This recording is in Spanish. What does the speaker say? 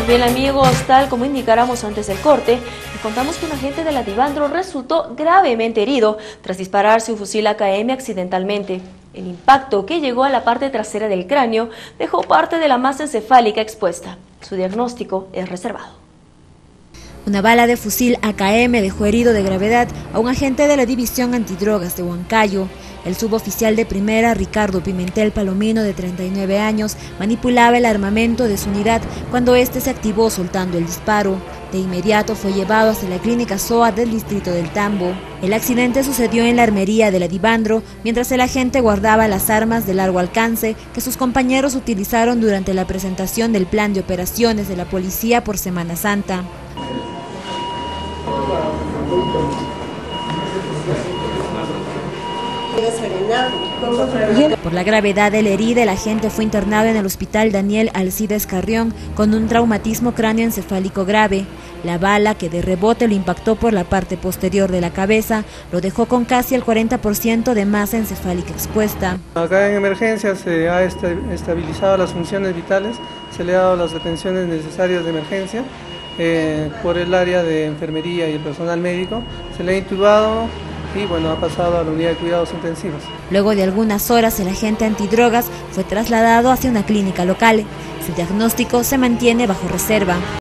Bien amigos, tal como indicáramos antes del corte, les contamos que un agente de la Divandro resultó gravemente herido tras dispararse un fusil AKM accidentalmente. El impacto, que llegó a la parte trasera del cráneo, dejó parte de la masa encefálica expuesta. Su diagnóstico es reservado. Una bala de fusil AKM dejó herido de gravedad a un agente de la División Antidrogas de Huancayo. El suboficial de primera, Ricardo Pimentel Palomino, de 39 años, manipulaba el armamento de su unidad cuando este se activó soltando el disparo. De inmediato fue llevado hasta la clínica SOA del distrito del Tambo. El accidente sucedió en la armería de la Divandro, mientras el agente guardaba las armas de largo alcance que sus compañeros utilizaron durante la presentación del plan de operaciones de la policía por Semana Santa. Por la gravedad de la herida, el agente fue internado en el hospital Daniel Alcides Carrión con un traumatismo cráneoencefálico grave. La bala, que de rebote lo impactó por la parte posterior de la cabeza, lo dejó con casi el 40% de masa encefálica expuesta. Acá en emergencia se ha estabilizado las funciones vitales, se le ha dado las atenciones necesarias de emergencia. Por el área de enfermería y el personal médico, se le ha intubado y ha pasado a la unidad de cuidados intensivos. Luego de algunas horas, el agente antidrogas fue trasladado hacia una clínica local. Su diagnóstico se mantiene bajo reserva.